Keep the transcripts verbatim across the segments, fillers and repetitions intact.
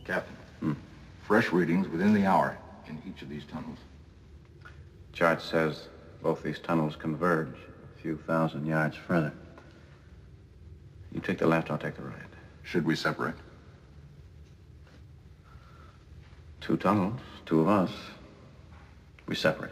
Captain, Hmm. fresh readings within the hour in each of these tunnels. Chart says both these tunnels converge a few thousand yards further. You take the left, I'll take the right. Should we separate? Two tunnels, two of us. We separate.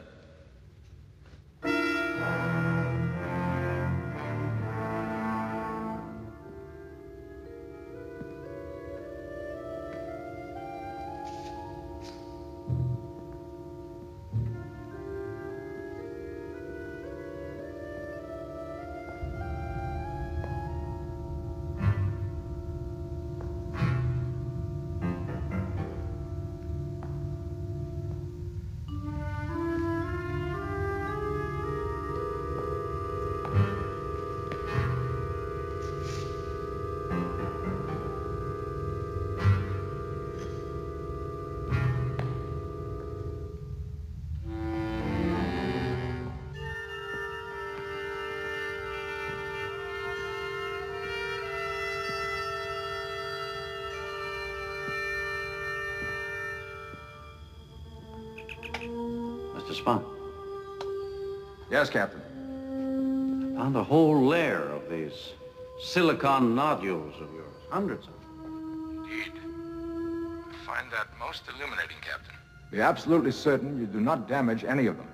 Mister Spock. Yes, Captain. I found a whole layer of these silicon nodules of yours. Hundreds of them. Indeed. I find that most illuminating, Captain. Be absolutely certain you do not damage any of them.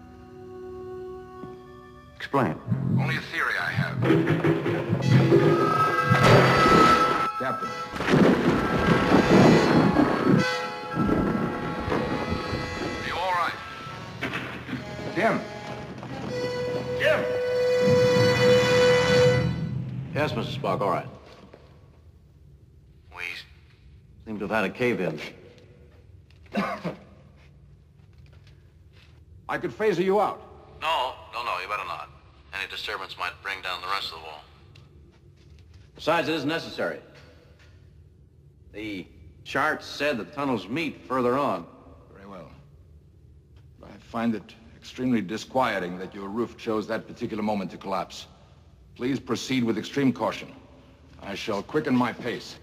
Explain. Only a theory I have. Captain. Are you all right? Jim. Jim! Yes, Mister Spock, all right. We seem to have had a cave-in. I could phaser you out. No, no, no, you better not. Any disturbance might bring down the rest of the wall. Besides, it isn't necessary. The chart said the tunnels meet further on. Very well. I find it extremely disquieting that your roof chose that particular moment to collapse. Please proceed with extreme caution. I shall quicken my pace.